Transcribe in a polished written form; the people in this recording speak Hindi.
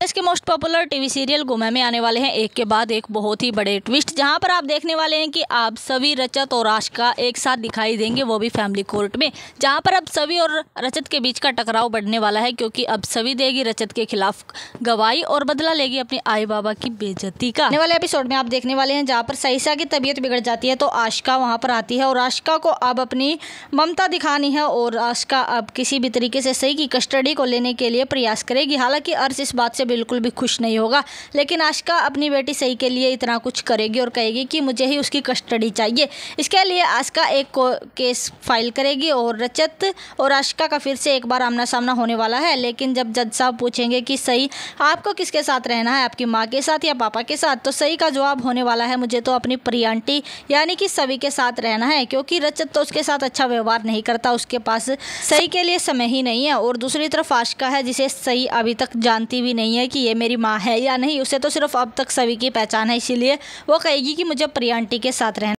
इसके मोस्ट पॉपुलर टीवी सीरियल गुमै में आने वाले हैं एक के बाद एक बहुत ही बड़े ट्विस्ट, जहां पर आप देखने वाले हैं कि आप सवी, रजत और आशिका एक साथ दिखाई देंगे, वो भी फैमिली कोर्ट में, जहां पर अब सवी और रजत के बीच का टकराव बढ़ने वाला है, क्योंकि अब सवी देगी रजत के खिलाफ गवाही और बदला लेगी अपने आई बाबा की बेइज्जती का। आने वाले एपिसोड में आप देखने वाले हैं जहाँ पर सईसा की तबीयत बिगड़ जाती है तो आशिका वहाँ पर आती है और आशिका को अब अपनी ममता दिखानी है और आशिका अब किसी भी तरीके से सई की कस्टडी को लेने के लिए प्रयास करेगी। हालांकि अर्श इस बात से बिल्कुल भी खुश नहीं होगा, लेकिन आशिका अपनी बेटी सई के लिए इतना कुछ करेगी और कहेगी कि मुझे ही उसकी कस्टडी चाहिए। इसके लिए आशिका एक केस फाइल करेगी और रजत और आशिका का फिर से एक बार आमना सामना होने वाला है। लेकिन जब जज साहब पूछेंगे कि सई आपको किसके साथ रहना है, आपकी माँ के साथ या पापा के साथ, तो सई का जवाब होने वाला है मुझे तो अपनी प्रिय आंटी यानी कि सवी के साथ रहना है, क्योंकि रजत तो उसके साथ अच्छा व्यवहार नहीं करता, उसके पास सई के लिए समय ही नहीं है। और दूसरी तरफ आशिका है जिसे सई अभी तक जानती भी नहीं है कि ये मेरी माँ है या नहीं, उसे तो सिर्फ अब तक सवी की पहचान है, इसीलिए वो कहेगी कि मुझे प्रिय आंटी के साथ रहना।